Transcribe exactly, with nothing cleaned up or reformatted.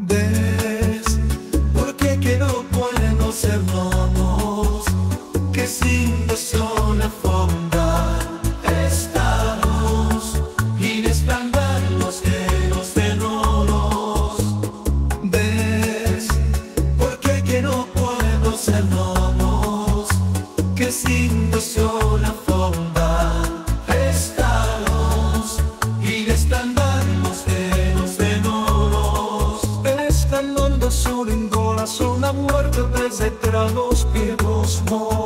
Ves, porque que no podemos hermanos, que sin sola fonda estamos y desplantamos de los terroros. Ves, porque que no podemos hermanos, que sin sola fonda estamos y desplantamos de los terroros. Esta noche solo en corazón la muerte desde tras los viejos.